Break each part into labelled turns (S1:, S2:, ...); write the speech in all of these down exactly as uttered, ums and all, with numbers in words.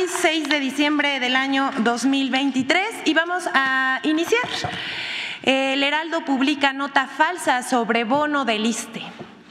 S1: seis de diciembre del año dos mil veintitrés y vamos a iniciar. El Heraldo publica nota falsa sobre bono del ISSSTE.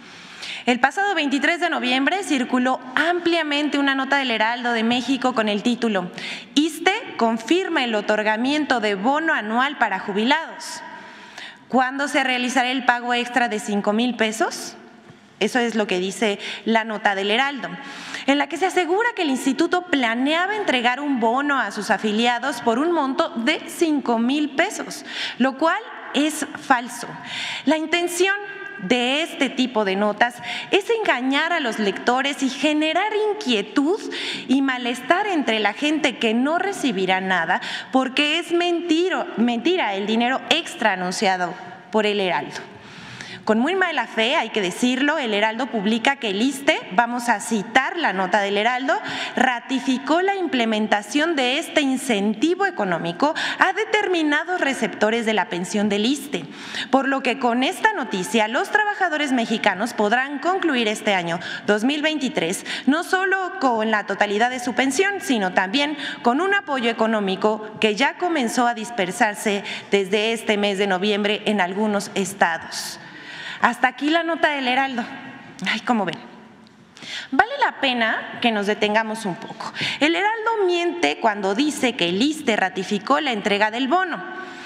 S1: El pasado veintitrés de noviembre circuló ampliamente una nota del Heraldo de México con el título ISSSTE confirma el otorgamiento de bono anual para jubilados. ¿Cuándo se realizará el pago extra de cinco mil pesos? Eso es lo que dice la nota del Heraldo, en la que se asegura que el instituto planeaba entregar un bono a sus afiliados por un monto de cinco mil pesos, lo cual es falso. La intención de este tipo de notas es engañar a los lectores y generar inquietud y malestar entre la gente que no recibirá nada porque es mentira, mentira el dinero extra anunciado por el Heraldo. Con muy mala fe, hay que decirlo, el Heraldo publica que el ISSSTE, vamos a citar la nota del Heraldo, ratificó la implementación de este incentivo económico a determinados receptores de la pensión del ISSSTE, por lo que con esta noticia los trabajadores mexicanos podrán concluir este año dos mil veintitrés no solo con la totalidad de su pensión, sino también con un apoyo económico que ya comenzó a dispersarse desde este mes de noviembre en algunos estados. Hasta aquí la nota del Heraldo. Ay, ¿cómo ven? Vale la pena que nos detengamos un poco. El Heraldo miente cuando dice que el ISSSTE ratificó la entrega del bono,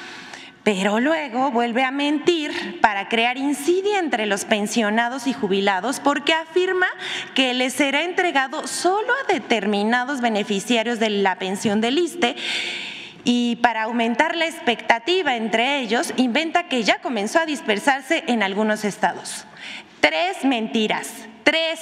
S1: pero luego vuelve a mentir para crear insidia entre los pensionados y jubilados porque afirma que les será entregado solo a determinados beneficiarios de la pensión del ISSSTE. Y para aumentar la expectativa entre ellos, inventa que ya comenzó a dispersarse en algunos estados. Tres mentiras, tres,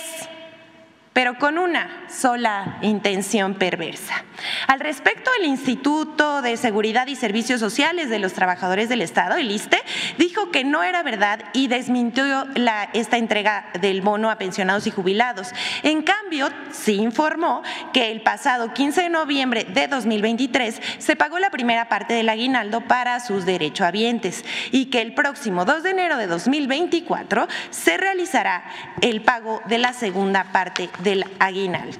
S1: pero con una sola intención perversa. Al respecto, el Instituto de Seguridad y Servicios Sociales de los Trabajadores del Estado, el ISSSTE, dijo que no era verdad y desmintió la, esta entrega del bono a pensionados y jubilados. En cambio, sí informó que el pasado quince de noviembre de dos mil veintitrés se pagó la primera parte del aguinaldo para sus derechohabientes y que el próximo dos de enero de dos mil veinticuatro se realizará el pago de la segunda parte del aguinaldo.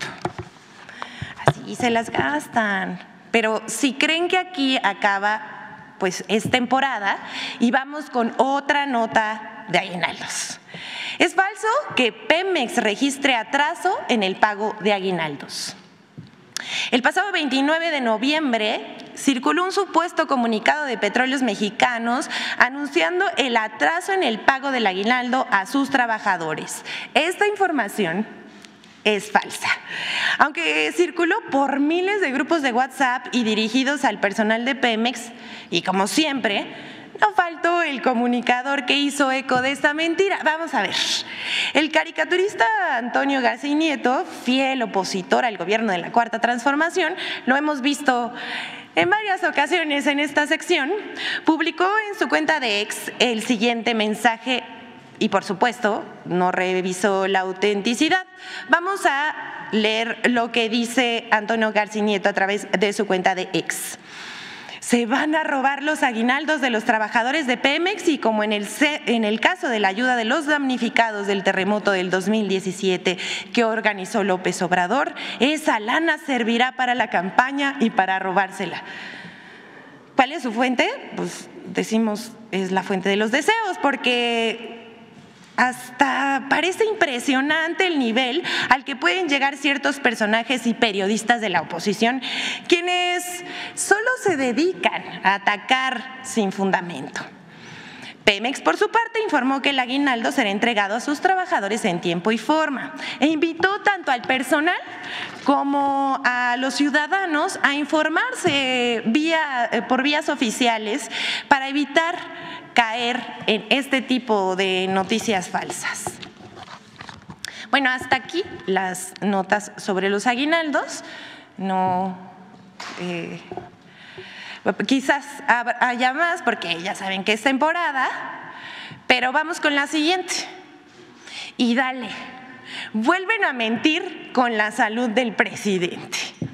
S1: Así se las gastan. Pero si creen que aquí acaba, pues es temporada y vamos con otra nota de aguinaldos. Es falso que Pemex registre atraso en el pago de aguinaldos. El pasado veintinueve de noviembre circuló un supuesto comunicado de Petróleos Mexicanos anunciando el atraso en el pago del aguinaldo a sus trabajadores. Esta información es falsa. Aunque circuló por miles de grupos de WhatsApp y dirigidos al personal de Pemex, y como siempre, no faltó el comunicador que hizo eco de esta mentira. Vamos a ver. El caricaturista Antonio García Nieto, fiel opositor al gobierno de la Cuarta Transformación, lo hemos visto en varias ocasiones en esta sección, publicó en su cuenta de X el siguiente mensaje y, por supuesto, no revisó la autenticidad. Vamos a leer lo que dice Antonio García Nieto a través de su cuenta de X. Se van a robar los aguinaldos de los trabajadores de Pemex y como en el, en el caso de la ayuda de los damnificados del terremoto del dos mil diecisiete que organizó López Obrador, esa lana servirá para la campaña y para robársela. ¿Cuál es su fuente? Pues decimos es la fuente de los deseos, porque hasta parece impresionante el nivel al que pueden llegar ciertos personajes y periodistas de la oposición, quienes solo se dedican a atacar sin fundamento. Pemex, por su parte, informó que el aguinaldo será entregado a sus trabajadores en tiempo y forma e invitó tanto al personal como a los ciudadanos a informarse vía, por vías oficiales para evitar caer en este tipo de noticias falsas. Bueno, hasta aquí las notas sobre los aguinaldos. No, eh, quizás haya más porque ya saben que es temporada, pero vamos con la siguiente. Y dale, vuelven a mentir con la salud del presidente.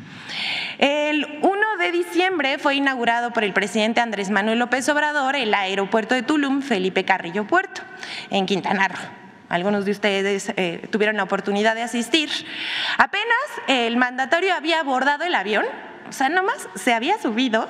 S1: El uno de diciembre fue inaugurado por el presidente Andrés Manuel López Obrador el aeropuerto de Tulum Felipe Carrillo Puerto, en Quintana Roo. algunos de ustedes eh, tuvieron la oportunidad de asistir. Apenas el mandatario había abordado el avión, o sea, nomás se había subido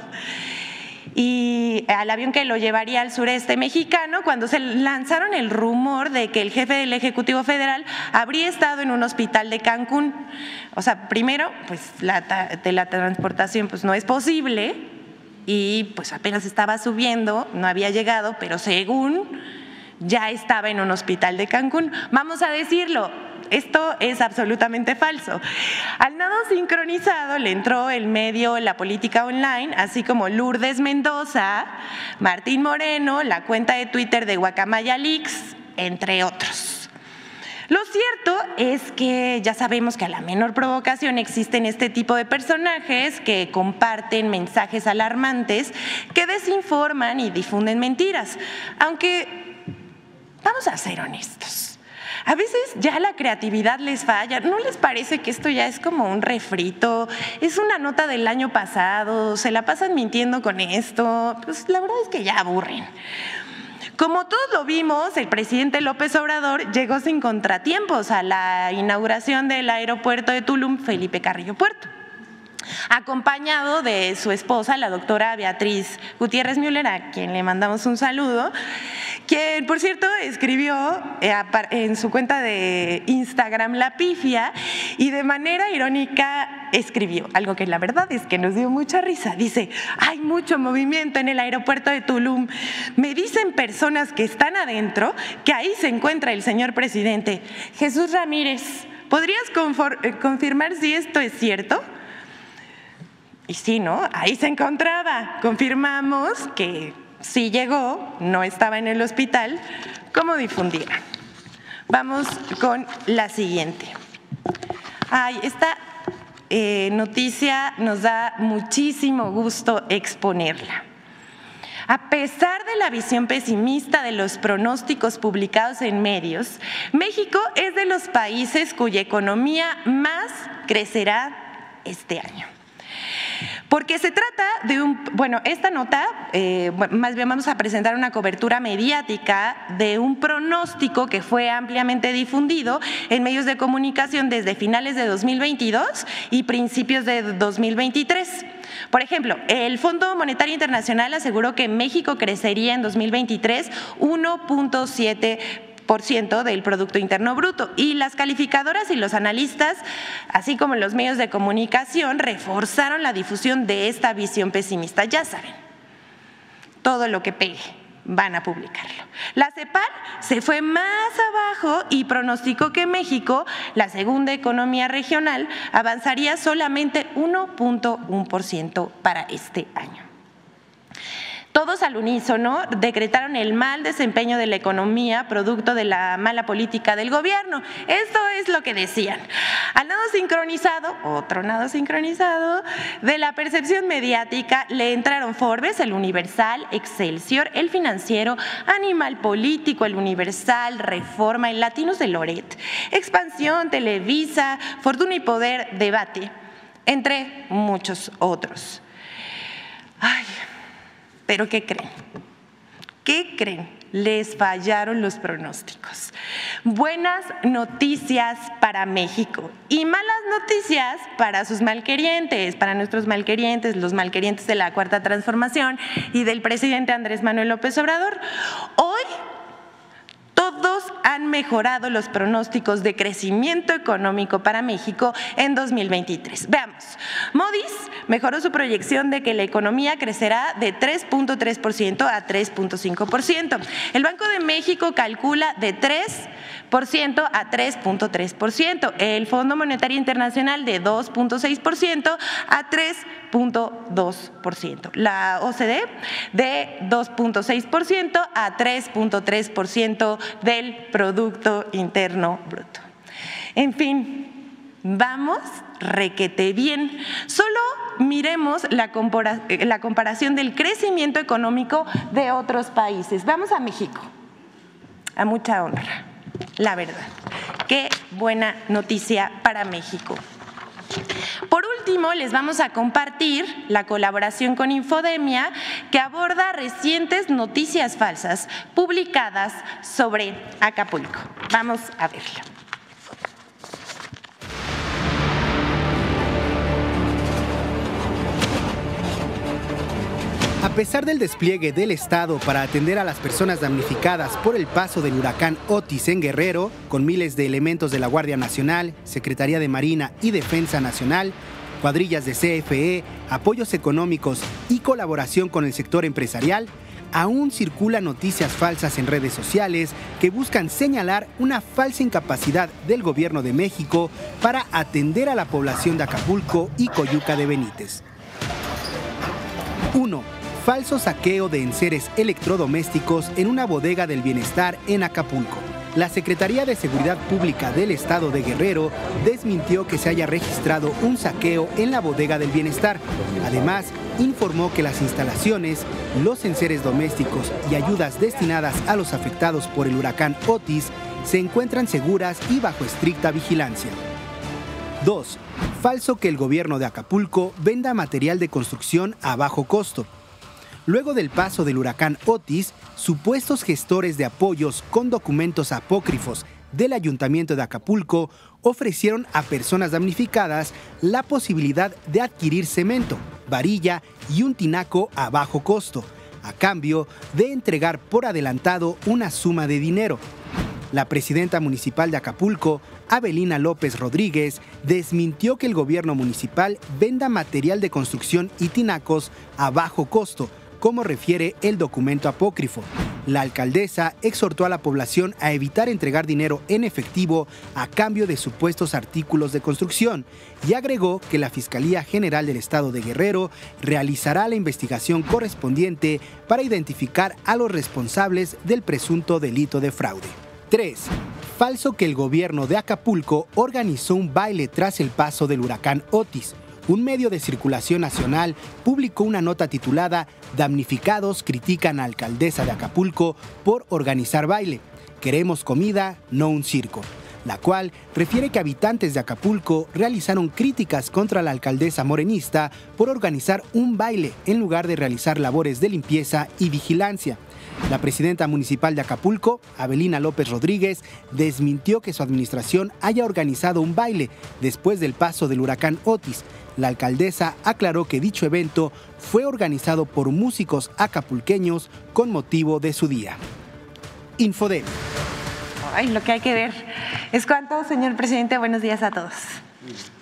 S1: y al avión que lo llevaría al sureste mexicano, cuando se lanzaron el rumor de que el jefe del Ejecutivo Federal habría estado en un hospital de Cancún. O sea, primero, pues la teletransportación pues, no es posible y pues apenas estaba subiendo, no había llegado, pero según ya estaba en un hospital de Cancún. Vamos a decirlo, esto es absolutamente falso. Al nado sincronizado le entró el medio La Política Online, así como Lourdes Mendoza, Martín Moreno, la cuenta de Twitter de Guacamaya Leaks, entre otros. Lo cierto es que ya sabemos que a la menor provocación existen este tipo de personajes que comparten mensajes alarmantes, que desinforman y difunden mentiras, aunque vamos a ser honestos. A veces ya la creatividad les falla, ¿no les parece que esto ya es como un refrito? Es una nota del año pasado, se la pasan mintiendo con esto, pues la verdad es que ya aburren. Como todos lo vimos, el presidente López Obrador llegó sin contratiempos a la inauguración del aeropuerto de Tulum, Felipe Carrillo Puerto, acompañado de su esposa, la doctora Beatriz Gutiérrez Müller, a quien le mandamos un saludo, quien, por cierto, escribió en su cuenta de Instagram La Pifia y de manera irónica escribió algo que la verdad es que nos dio mucha risa. Dice, hay mucho movimiento en el aeropuerto de Tulum. Me dicen personas que están adentro que ahí se encuentra el señor presidente. Jesús Ramírez, ¿podrías confirmar si esto es cierto? Y sí, ¿no? Ahí se encontraba. Confirmamos que sí llegó, no estaba en el hospital, como difundieron. Vamos con la siguiente. Ay, esta eh, noticia nos da muchísimo gusto exponerla. A pesar de la visión pesimista de los pronósticos publicados en medios, México es de los países cuya economía más crecerá este año. Porque se trata de un, bueno, esta nota, eh, más bien vamos a presentar una cobertura mediática de un pronóstico que fue ampliamente difundido en medios de comunicación desde finales de dos mil veintidós y principios de dos mil veintitrés. Por ejemplo, el Fondo Monetario Internacional aseguró que México crecería en dos mil veintitrés uno punto siete por ciento del Producto Interno Bruto, y las calificadoras y los analistas, así como los medios de comunicación, reforzaron la difusión de esta visión pesimista. Ya saben, todo lo que pegue van a publicarlo. La CEPAL se fue más abajo y pronosticó que México, la segunda economía regional, avanzaría solamente uno punto uno por ciento para este año. Todos al unísono decretaron el mal desempeño de la economía producto de la mala política del gobierno. Esto es lo que decían. Al nado sincronizado, otro nado sincronizado, de la percepción mediática le entraron Forbes, El Universal, Excelsior, El Financiero, Animal Político, El Universal, Reforma, El Latinos de Loret, Expansión, Televisa, Fortuna y Poder, Debate, entre muchos otros. Ay, ¿pero qué creen? ¿Qué creen? Les fallaron los pronósticos. Buenas noticias para México y malas noticias para sus malquerientes, para nuestros malquerientes, los malquerientes de la Cuarta Transformación y del presidente Andrés Manuel López Obrador. Hoy todos han mejorado los pronósticos de crecimiento económico para México en dos mil veintitrés. Veamos, Moody's mejoró su proyección de que la economía crecerá de tres punto tres por ciento a tres punto cinco por ciento. El Banco de México calcula de tres por ciento a tres punto tres por ciento. El Fondo Monetario Internacional de dos punto seis por ciento a tres punto dos por ciento. La O C D de dos punto seis por ciento a tres punto tres por ciento del Producto Interno Bruto. En fin, vamos requete bien. Solo miremos la, compara la comparación del crecimiento económico de otros países. Vamos a México, a mucha honra, la verdad. Qué buena noticia para México. Por último, les vamos a compartir la colaboración con Infodemia, que aborda recientes noticias falsas publicadas sobre Acapulco. Vamos a verlo.
S2: A pesar del despliegue del Estado para atender a las personas damnificadas por el paso del huracán Otis en Guerrero, con miles de elementos de la Guardia Nacional, Secretaría de Marina y Defensa Nacional, cuadrillas de C F E, apoyos económicos y colaboración con el sector empresarial, aún circulan noticias falsas en redes sociales que buscan señalar una falsa incapacidad del Gobierno de México para atender a la población de Acapulco y Coyuca de Benítez. uno. Falso saqueo de enseres electrodomésticos en una bodega del bienestar en Acapulco. La Secretaría de Seguridad Pública del Estado de Guerrero desmintió que se haya registrado un saqueo en la bodega del bienestar. Además, informó que las instalaciones, los enseres domésticos y ayudas destinadas a los afectados por el huracán Otis se encuentran seguras y bajo estricta vigilancia. dos. Falso que el gobierno de Acapulco venda material de construcción a bajo costo. Luego del paso del huracán Otis, supuestos gestores de apoyos con documentos apócrifos del Ayuntamiento de Acapulco ofrecieron a personas damnificadas la posibilidad de adquirir cemento, varilla y un tinaco a bajo costo, a cambio de entregar por adelantado una suma de dinero. La presidenta municipal de Acapulco, Avelina López Rodríguez, desmintió que el gobierno municipal venda material de construcción y tinacos a bajo costo, como refiere el documento apócrifo. La alcaldesa exhortó a la población a evitar entregar dinero en efectivo a cambio de supuestos artículos de construcción y agregó que la Fiscalía General del Estado de Guerrero realizará la investigación correspondiente para identificar a los responsables del presunto delito de fraude. tres. Falso que el gobierno de Acapulco organizó un baile tras el paso del huracán Otis. Un medio de circulación nacional publicó una nota titulada "Damnificados critican a alcaldesa de Acapulco por organizar baile. Queremos comida, no un circo", la cual refiere que habitantes de Acapulco realizaron críticas contra la alcaldesa morenista por organizar un baile en lugar de realizar labores de limpieza y vigilancia. La presidenta municipal de Acapulco, Avelina López Rodríguez, desmintió que su administración haya organizado un baile después del paso del huracán Otis. La alcaldesa aclaró que dicho evento fue organizado por músicos acapulqueños con motivo de su día. Infodemia.
S1: Ay, lo que hay que ver. ¿Es cuánto, señor presidente? Buenos días a todos.